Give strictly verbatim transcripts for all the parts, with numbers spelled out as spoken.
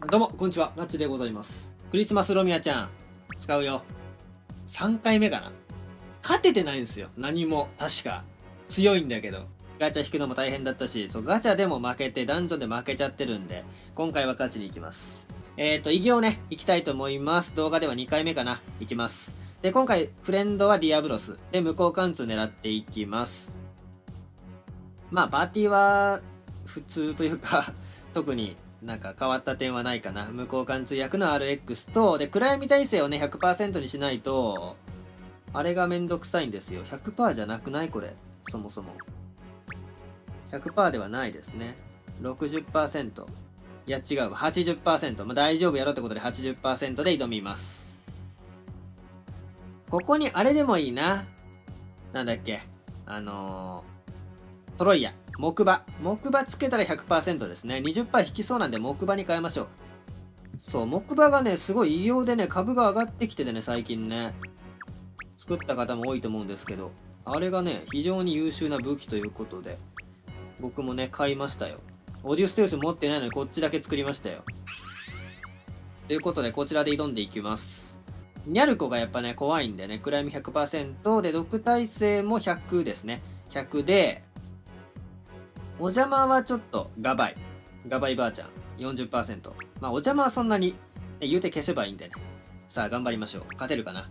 どうもこんにちは、ナッチでございます。クリスマスロミアちゃん使うよ。さんかいめかな。勝ててないんですよ、何も。確か強いんだけどガチャ引くのも大変だったし、そうガチャでも負けてダンジョンで負けちゃってるんで、今回は勝ちに行きます。えーと偉業ね行きたいと思います。動画ではにかいめかな、行きます。で今回フレンドはディアブロスで無効貫通狙っていきます。まあパーティーは普通というか特になんか変わった点はないかな。無効貫通役の アールエックス と、で、暗闇耐性をね、ひゃくパーセント にしないと、あれがめんどくさいんですよ。ひゃくパーセント じゃなくないこれ。そもそも。ひゃくパーセント ではないですね。ろくじゅっパーセント。いや違うわ。はちじゅっパーセント。まあ、大丈夫やろってことで はちじゅっパーセント で挑みます。ここにあれでもいいな。なんだっけ。あのー、トロイヤ。木馬。木馬つけたら ひゃくパーセント ですね。にじゅっパーセント 引きそうなんで木馬に変えましょう。そう、木馬がね、すごい異様でね、株が上がってきててね、最近ね。作った方も多いと思うんですけど、あれがね、非常に優秀な武器ということで、僕もね、買いましたよ。オーディオステルス持ってないのにこっちだけ作りましたよ。ということで、こちらで挑んでいきます。ニャルコがやっぱね、怖いんでね、暗闇 ひゃくパーセント で、毒耐性もひゃくですね。ひゃくで、お邪魔はちょっとガバイ。ガバイばあちゃん。よんじゅっパーセント。まあお邪魔はそんなに、ね、言うて消せばいいんでね。さあ頑張りましょう。勝てるかな。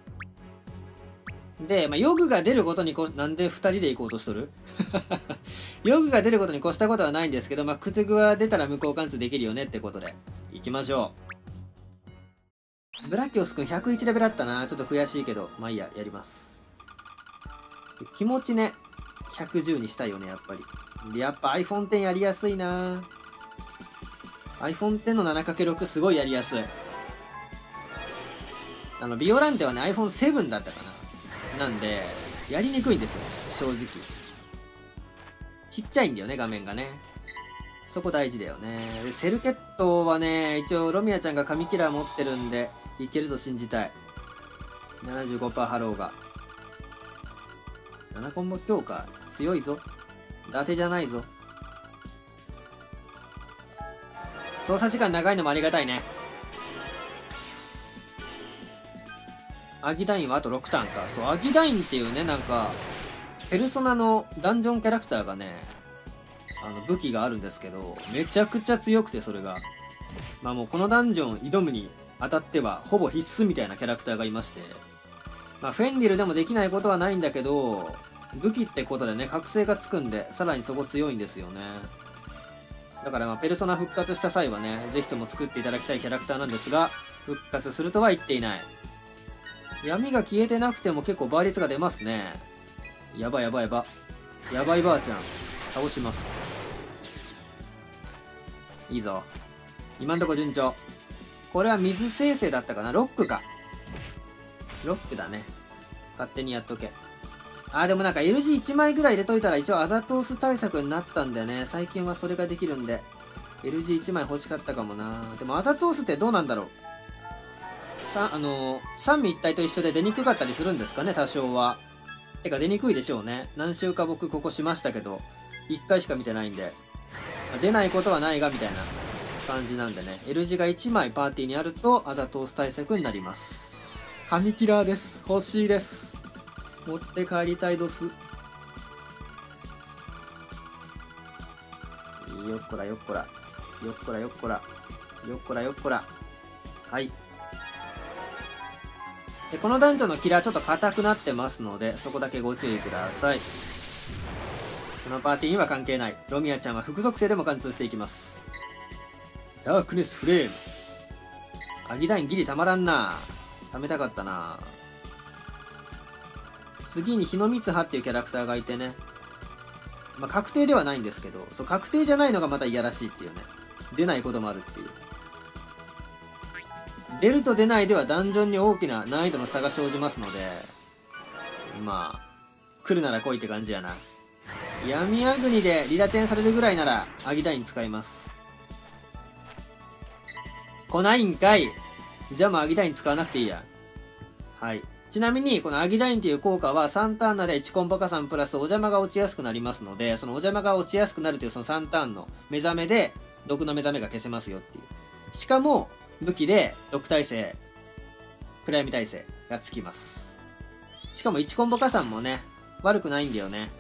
で、まあ、ヨグが出ることにこ、なんでふたりで行こうとしとるヨグが出ることに越したことはないんですけど、まあ、クトゥグは出たら無効貫通できるよねってことで。行きましょう。ブラキオスくんひゃくいちレベルあったな。ちょっと悔しいけど。まあいいや、やります。気持ちね、ひゃくじゅうにしたいよね、やっぱり。やっぱ アイフォンテン やりやすいな。 アイフォンテン の ななかけるろく すごいやりやすい。あのビオランテはね アイフォンセブン だったかな。なんでやりにくいんですよ正直。ちっちゃいんだよね画面がね。そこ大事だよね。でセルケットはね一応ロミアちゃんが神キラー持ってるんでいけると信じたい。 ななじゅうごパーセント ハローがななコンボ強化強いぞ。伊達じゃないぞ。操作時間長いのもありがたいね。アギダインはあとろくターンか。そうアギダインっていうねなんかペルソナのダンジョンキャラクターがねあの武器があるんですけどめちゃくちゃ強くて、それがまあもうこのダンジョン挑むにあたってはほぼ必須みたいなキャラクターがいまして、まあフェンリルでもできないことはないんだけど武器ってことでね覚醒がつくんでさらにそこ強いんですよね。だからまあペルソナ復活した際はねぜひとも作っていただきたいキャラクターなんですが、復活するとは言っていない。闇が消えてなくても結構倍率が出ますね。やばいやばいやばやばいばあちゃん倒します。いいぞ今んとこ順調。これは水生成だったかな。ロックかロックだね。勝手にやっとけ。あーでもなんか エルジーいち 枚ぐらい入れといたら一応アザトース対策になったんだよね。最近はそれができるんで エルジーいち 枚欲しかったかもな。でもアザトースってどうなんだろう。さあのー、三位一体と一緒で出にくかったりするんですかね多少は。てか出にくいでしょうね。何週か僕ここしましたけどいっかいしか見てないんで出ないことはないがみたいな感じなんでね。 エルジー がいちまいパーティーにあるとアザトース対策になります。神キラーです。欲しいです。持って帰りたいドス。よっこらよっこらよっこらよっこらよっこらよっこら。はい。でこのダンジョンのキラーちょっと硬くなってますのでそこだけご注意ください。このパーティーには関係ない。ロミアちゃんは副属性でも貫通していきます。ダークネスフレーム。アギダインギリたまらんな。貯めたかったな。次に日の光葉っていうキャラクターがいてね、まあ、確定ではないんですけど、そう確定じゃないのがまたいやらしいっていうね。出ないこともあるっていう。出ると出ないではダンジョンに大きな難易度の差が生じますので、まあ来るなら来いって感じやな。闇アグニでリダチェンされるぐらいならアギダイン使います。来ないんかい。じゃあもうアギダイン使わなくていいや。はい。ちなみにこのアギダインっていう効果はさんターンなでいちコンボ加算プラスお邪魔が落ちやすくなりますので、そのお邪魔が落ちやすくなるというそのさんターンの目覚めで毒の目覚めが消せますよっていうしかも武器でろく耐性暗闇耐性がつきます。しかもいちコンボ加算もね悪くないんだよね。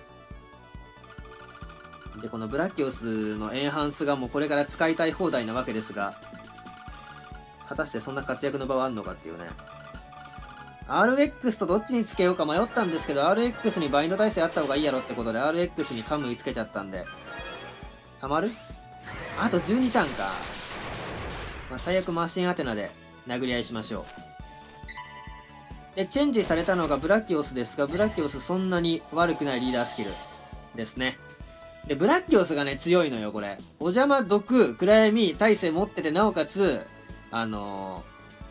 でこのブラッキオスのエンハンスがもうこれから使いたい放題なわけですが、果たしてそんな活躍の場はあるのかっていうね。 アールエックス とどっちにつけようか迷ったんですけど、 アールエックス にバインド耐性あった方がいいやろってことで アールエックス にカムイつけちゃったんで、たまる？あとじゅうにターンか。まあ、最悪マシンアテナで殴り合いしましょう。でチェンジされたのがブラッキオスですが、ブラッキオスそんなに悪くないリーダースキルですね。でブラッキオスがね強いのよこれ。お邪魔毒暗闇耐性持ってて、なおかつあの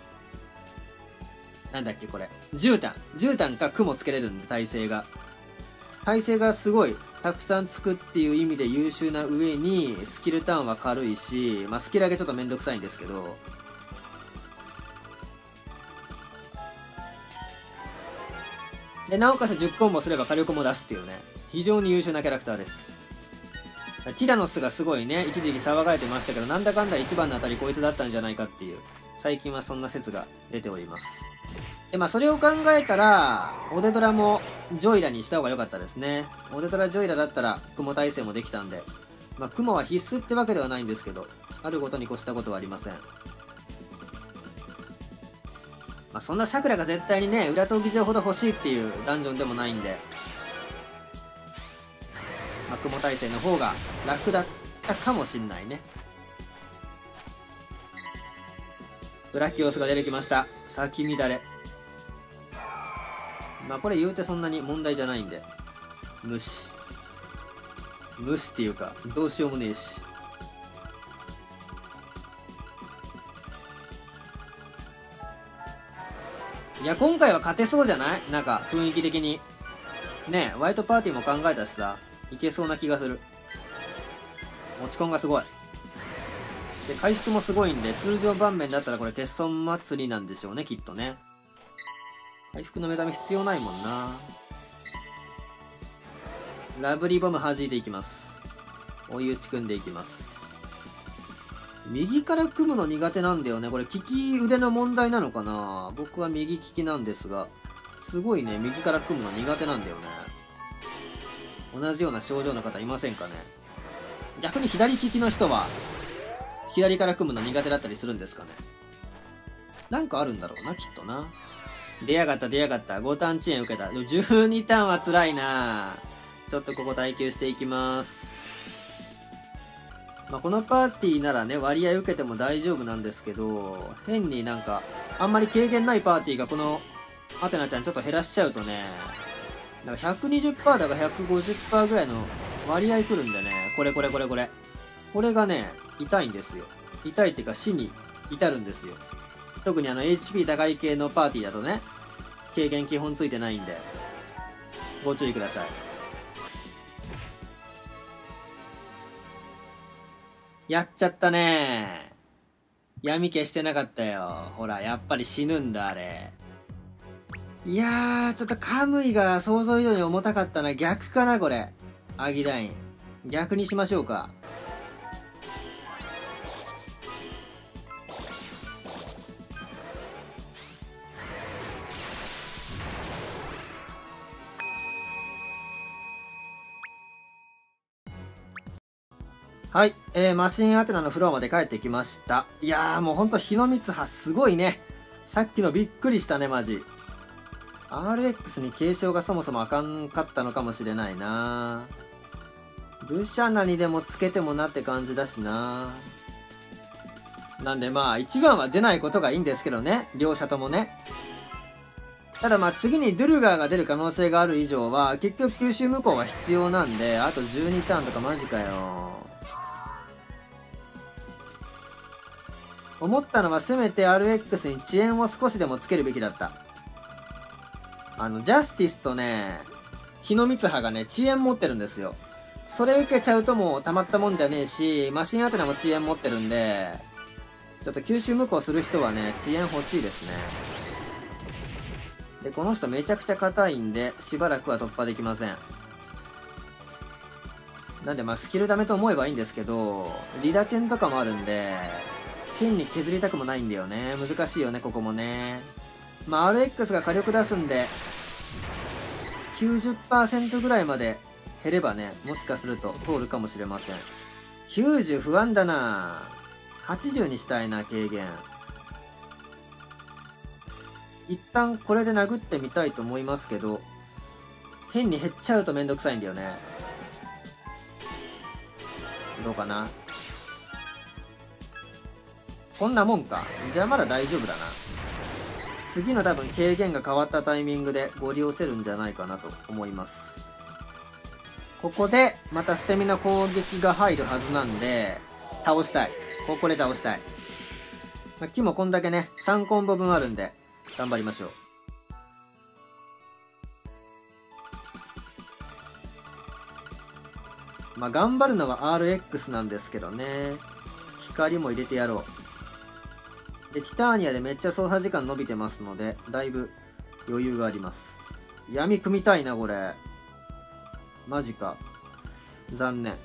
ー、なんだっけこれ絨毯絨毯か雲つけれるんで、耐性が耐性がすごいたくさんつくっていう意味で優秀な上に、スキルターンは軽いし、まあ、スキル上げちょっとめんどくさいんですけど、でなおかつじゅっコンボすれば火力も出すっていうね、非常に優秀なキャラクターです。ティラノスがすごいね一時期騒がれてましたけど、なんだかんだ一番の当たりこいつだったんじゃないかっていう、最近はそんな説が出ております。でまあそれを考えたらオデドラもジョイラにした方が良かったですね。オデドラジョイラだったら雲耐性もできたんで、まあ雲は必須ってわけではないんですけど、あることに越したことはありません。まあそんなさくらが絶対にね裏闘技場ほど欲しいっていうダンジョンでもないんで、まあ、雲耐性の方が楽だったかもしんないね。ブラッキオスが出てきました。先乱れ。まあこれ言うてそんなに問題じゃないんで無視無視っていうかどうしようもねえし。いや今回は勝てそうじゃない？なんか雰囲気的にねえ、ホワイトパーティーも考えたしさ、いけそうな気がする。持ち込んがすごいで、回復もすごいんで、通常盤面だったらこれ欠損祭りなんでしょうねきっとね。回復の目覚め必要ないもんな。ラブリーボム弾いていきます。追い打ち組んでいきます。右から組むの苦手なんだよねこれ。利き腕の問題なのかな。僕は右利きなんですが、すごいね右から組むの苦手なんだよね。同じような症状の方いませんかね。逆に左利きの人は左から組むの苦手だったりするんですかね。なんかあるんだろうなきっとな。出やがった出やがった。ごターン遅延受けた。でもじゅうにターンは辛いな。ちょっとここ耐久していきます。まあ、このパーティーならね割合受けても大丈夫なんですけど、変になんかあんまり軽減ないパーティーがこのアテナちゃんちょっと減らしちゃうとね、なんか ひゃくにじゅっパーセント だか ひゃくごじゅっパーセント ぐらいの割合くるんでね、これこれこれこれこれがね痛いんですよ。痛いっていうか死に至るんですよ。特にあの エイチピー 高い系のパーティーだとね軽減基本ついてないんでご注意ください。やっちゃったね。闇消してなかったよ。ほらやっぱり死ぬんだあれ。いやーちょっとカムイが想像以上に重たかったな。逆かなこれ。アギダイン逆にしましょうか。はい、えー、マシンアテナのフロアまで帰ってきました。いやーもうほんと日の光葉すごいね。さっきのびっくりしたねマジ。 アールエックス に継承がそもそもあかんかったのかもしれないな。ルシャナにでもつけてもなって感じだしな。なんでまあいちばんは出ないことがいいんですけどね両者ともね。ただまあ次にドゥルガーが出る可能性がある以上は結局吸収無効は必要なんで、あとじゅうにターンとかマジかよ。思ったのはせめて アールエックス に遅延を少しでもつけるべきだった。あのジャスティスとね日の光葉がね遅延持ってるんですよ。それ受けちゃうともうたまったもんじゃねえし、マシンアテナも遅延持ってるんでちょっと吸収無効する人はね遅延欲しいですね。でこの人めちゃくちゃ硬いんでしばらくは突破できません。なんでまあスキルダメと思えばいいんですけど、リダチェンとかもあるんで剣に削りたくもないんだよね。難しいよね、ここもね。まあ アールエックス が火力出すんで、きゅうじゅっパーセント ぐらいまで減ればね、もしかすると通るかもしれません。きゅうじゅう不安だな。はちじゅうにしたいな、軽減。一旦これで殴ってみたいと思いますけど、変に減っちゃうとめんどくさいんだよね。どうかな。こんなもんか。じゃあまだ大丈夫だな。次の多分軽減が変わったタイミングでご利用せるんじゃないかなと思います。ここでまた捨て身の攻撃が入るはずなんで、倒したい。ここで倒したい。まあ、木もこんだけね、さんコンボ分あるんで、頑張りましょう。まあ、頑張るのは アールエックス なんですけどね。光も入れてやろう。で、ティターニアでめっちゃ操作時間伸びてますので、だいぶ余裕があります。闇組みたいな、これ。マジか。残念。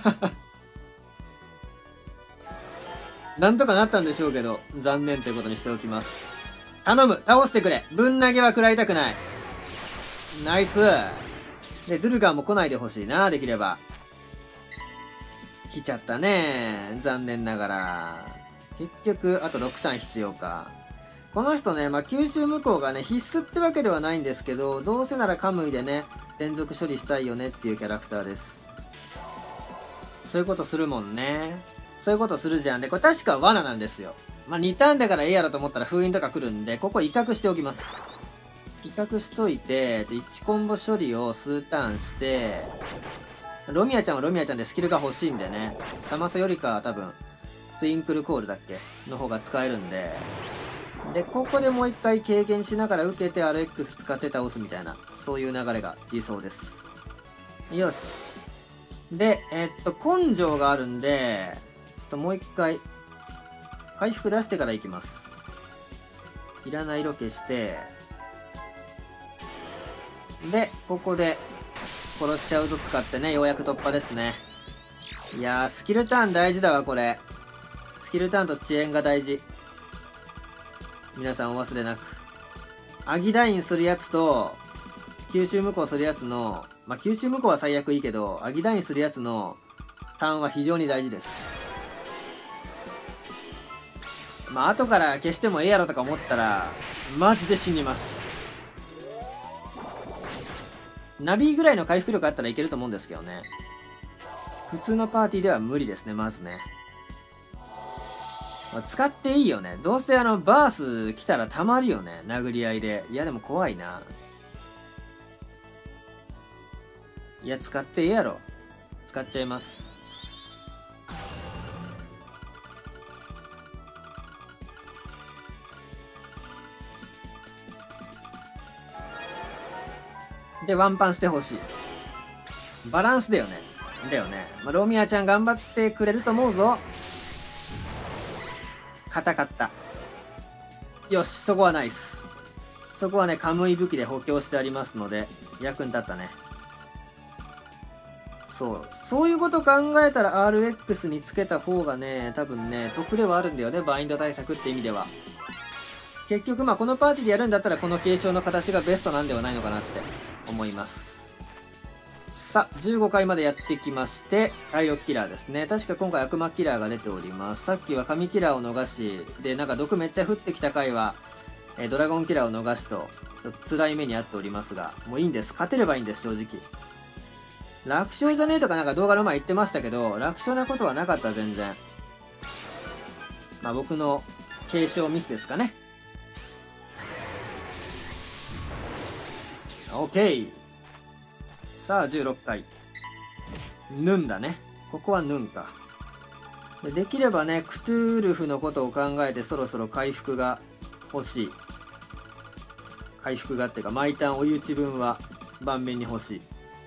なんとかなったんでしょうけど、残念ということにしておきます。頼む、倒してくれ。ぶん投げは食らいたくない。ナイス。で、ドゥルガーも来ないでほしいな、できれば。来ちゃったね。残念ながら。結局、あとろくターン必要か。この人ね、まあ、吸収無効がね、必須ってわけではないんですけど、どうせならカムイでね、連続処理したいよねっていうキャラクターです。そういうことするもんね。そういうことするじゃん。で、これ確か罠なんですよ。まあ、にターンだからええやろと思ったら封印とか来るんで、ここ威嚇しておきます。威嚇しといて、いちコンボ処理を数ターンして、ロミアちゃんはロミアちゃんでスキルが欲しいんでね、サマソよりかは多分、トゥインクルコールだっけの方が使えるんで、で、ここでもう一回軽減しながら受けて アールエックス 使って倒すみたいな、そういう流れが理想です。よし。で、えっと、根性があるんで、ちょっともう一回、回復出してからいきます。いらない色消して、で、ここで、殺しちゃうぞ使ってね、ようやく突破ですね。いやー、スキルターン大事だわ、これ。スキルターンと遅延が大事。皆さんお忘れなく。アギダインするやつと、吸収無効するやつの、まあ、吸収無効は最悪いいけど、アギダインするやつのターンは非常に大事です。まあ、後から消してもええやろとか思ったら、マジで死にます。ナビぐらいの回復力あったらいけると思うんですけどね。普通のパーティーでは無理ですね、まずね。まあ、使っていいよね。どうせあの、バース来たらたまるよね。殴り合いで。いや、でも怖いな。いや、使っていいやろ。使っちゃいます。で、ワンパンしてほしい。バランスだよね。だよね。まあ、ロミアちゃん頑張ってくれると思うぞ。硬かった。よし、そこはナイス。そこはね、カムイ武器で補強してありますので、役に立ったね。そう。そういうこと考えたら アールエックス につけた方がね、多分ね、得ではあるんだよね。バインド対策って意味では。結局、まあ、このパーティーでやるんだったら、この継承の形がベストなんではないのかなって思います。さあ、じゅうごかいまでやってきまして、体力キラーですね。確か今回悪魔キラーが出ております。さっきは神キラーを逃し、で、なんか毒めっちゃ降ってきた回は、えー、ドラゴンキラーを逃しと、ちょっと辛い目にあっておりますが、もういいんです。勝てればいいんです、正直。楽勝じゃねえとかなんか動画の前言ってましたけど、楽勝なことはなかった、全然。まあ僕の継承ミスですかね。オッケー。さあ、じゅうろっかい。ヌンだね。ここはヌンか。で、できればね、クトゥールフのことを考えてそろそろ回復が欲しい。回復がっていうか、毎ターン追い打ち分は盤面に欲しい。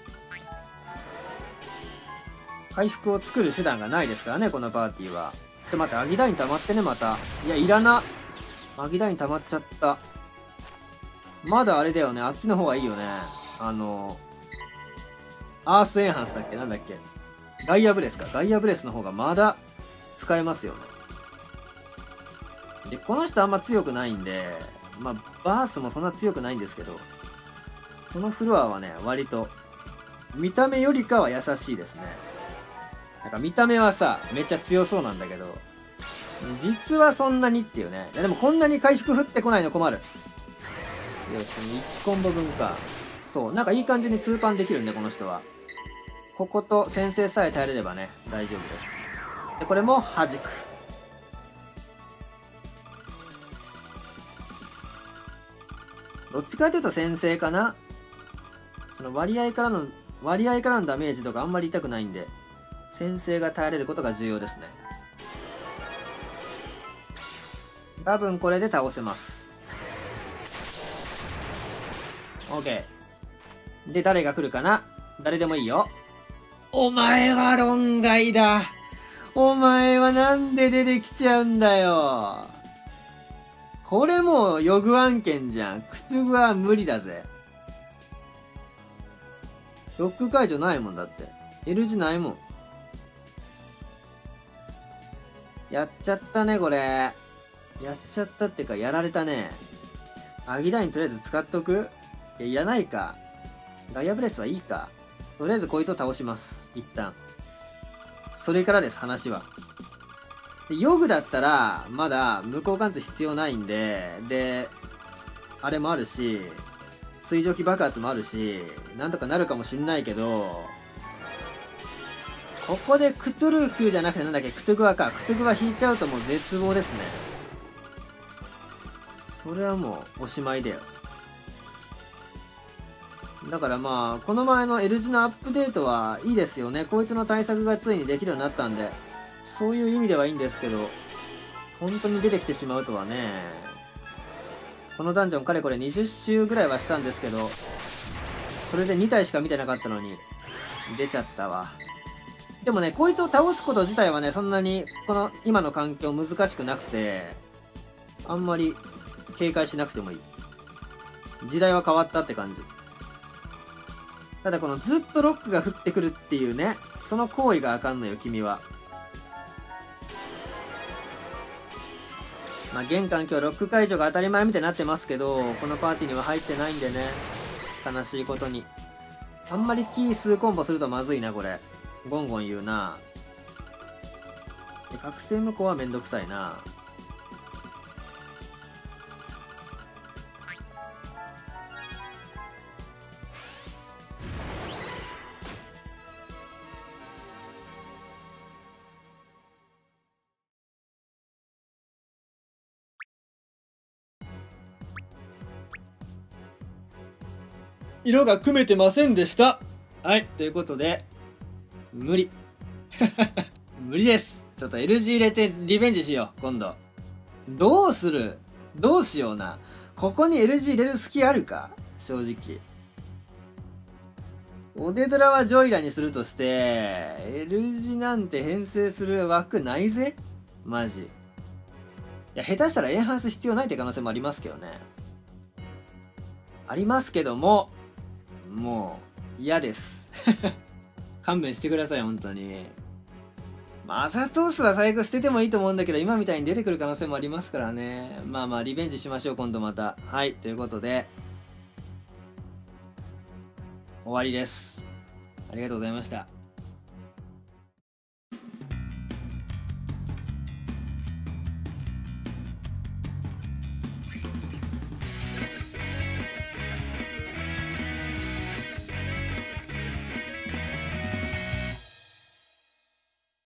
回復を作る手段がないですからね、このパーティーは。で、待って、アギダイン溜まってね、また。いや、いらな。アギダイン溜まっちゃった。まだあれだよね、あっちの方がいいよね。あの、アースエンハンスだっけなんだっけガイアブレスか。ガイアブレスの方がまだ使えますよね。 で、この人あんま強くないんで、まあ、バースもそんな強くないんですけど、このフロアはね、割と、見た目よりかは優しいですね。なんか見た目はさ、めっちゃ強そうなんだけど、実はそんなにっていうね。でもこんなに回復降ってこないの困る。よし、いちコンボ分か。そう、なんかいい感じに通パンできるんで、この人は。ここと先制さえ耐えれればね、大丈夫です。で、これも弾く。どっちかというと先制かな。その割合からの、割合からのダメージとかあんまり痛くないんで、先制が耐えれることが重要ですね。多分これで倒せます。OK。で、誰が来るかな？誰でもいいよ。お前は論外だ。お前はなんで出てきちゃうんだよ。これもうヨグ案件じゃん。クトゥグは無理だぜ。ロック解除ないもんだって。L 字ないもん。やっちゃったね、これ。やっちゃったってか、やられたね。アギラインとりあえず使っとく？いや、いらないか。ガイアブレスはいいか。とりあえずこいつを倒します。一旦。それからです、話は。でヨグだったら、まだ無効貫通必要ないんで、で、あれもあるし、水蒸気爆発もあるし、なんとかなるかもしんないけど、ここでクトゥルフじゃなくてなんだっけ、クトゥグワか。クトゥグワ引いちゃうともう絶望ですね。それはもうおしまいだよ。だからまあ、この前の L 字のアップデートはいいですよね。こいつの対策がついにできるようになったんで、そういう意味ではいいんですけど、本当に出てきてしまうとはね。このダンジョンかれこれにじゅっ周ぐらいはしたんですけど、それでに体しか見てなかったのに、出ちゃったわ。でもね、こいつを倒すこと自体はね、そんなに、この今の環境難しくなくて、あんまり警戒しなくてもいい。時代は変わったって感じ。ただこのずっとロックが降ってくるっていうね、その行為があかんのよ、君は。まあ、現環境ロック解除が当たり前みたいになってますけど、このパーティーには入ってないんでね、悲しいことに。あんまりキー数コンボするとまずいな、これ。ゴンゴン言うな。で、覚醒無効はめんどくさいな。色が組めてませんでした。はい、ということで、無理。無理です。ちょっと エルジー 入れてリベンジしよう、今度。どうする？どうしような。ここに エルジー 入れる隙あるか？正直。オデドラはジョイラにするとして、エルジー なんて編成する枠ないぜ？マジ。いや、下手したらエンハンス必要ないって可能性もありますけどね。ありますけども、もう、嫌です。勘弁してください、本当に。まあ、アザトースは最悪捨ててもいいと思うんだけど、今みたいに出てくる可能性もありますからね。まあまあ、リベンジしましょう、今度また。はい、ということで、終わりです。ありがとうございました。